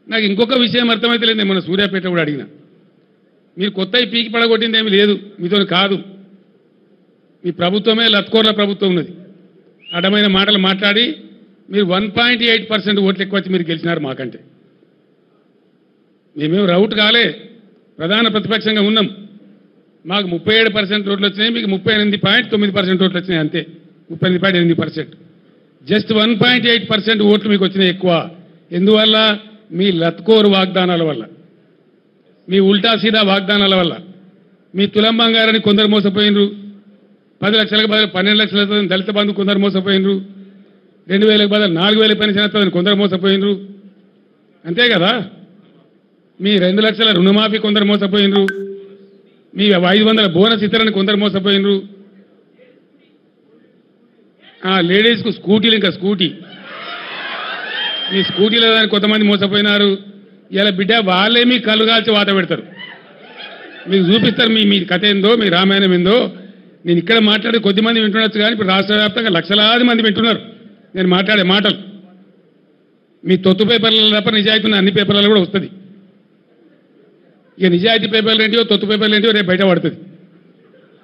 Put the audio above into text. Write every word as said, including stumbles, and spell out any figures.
నాకు ఇంకొక విషయం అర్థమైతే లేదు. మన సూర్యాపేట కూడా అడిగిన, మీరు కొత్త పీకి పడగొట్టింది ఏమి లేదు, మీతో కాదు. మీ ప్రభుత్వమే లత్కోర్ల ప్రభుత్వం ఉన్నది. అడ్డమైన మాటలు మాట్లాడి మీరు వన్ పాయింట్ ఎయిట్ పర్సెంట్ ఓట్లు ఎక్కువ వచ్చి మీరు గెలిచినారు మాకంటే. మేమేం రౌట్ కాలే, ప్రధాన ప్రతిపక్షంగా ఉన్నాం. మాకు ముప్పై ఏడు పర్సెంట్ ఓట్లు వచ్చినాయి, మీకు ముప్పై ఎనిమిది పాయింట్ తొమ్మిది పర్సెంట్ ఓట్లు వచ్చినాయి అంతే. ముప్పై ఎనిమిది పాయింట్ ఎనిమిది percent just one point eight percent ఓట్లు మీకు వచ్చినాయి ఎక్కువ. ఎందువల్ల? మీ లత్కోరు వాగ్దానాల వల్ల, మీ ఉల్టా సీదా వాగ్దానాల వల్ల. మీ తులం బంగారాన్ని కొందరు మోసపోయినరు, పది లక్షలకు బదులు పన్నెండు లక్షల దళిత బంధు కొందరు మోసపోయినరు, రెండు వేలకు బదులు నాలుగు వేల పెన్షన్ వస్తుందని కొందరు మోసపోయినరు. అంతే కదా? మీ రెండు లక్షల రుణమాఫీ కొందరు మోసపోయినరు, మీ ఐదు వందల బోనస్ ఇతరని కొందరు మోసపోయినరు. లేడీస్కు స్కూటీలు, ఇంకా స్కూటీ, మీ స్కూటీలో దాన్ని కొంతమంది మోసపోయినారు. ఇలా బిడ్డ వాళ్ళే మీ కళ్ళు కాల్చి వాత పెడతారు, మీకు చూపిస్తారు మీ మీ కథ ఏందో, మీ రామాయణం ఏందో. నేను ఇక్కడ మాట్లాడే కొద్దిమంది వింటుండొచ్చు, కానీ ఇప్పుడు రాష్ట్ర వ్యాప్తంగా లక్షలాది మంది వింటున్నారు నేను మాట్లాడే మాటలు. మీ తొత్తు పేపర్లలో తప్ప నిజాయితీ ఉన్న అన్ని పేపర్లలో కూడా వస్తుంది. ఇక నిజాయితీ పేపర్లు ఏంటియో తొత్తు పేపర్లు ఏంటియో రేపు బయట పడుతుంది.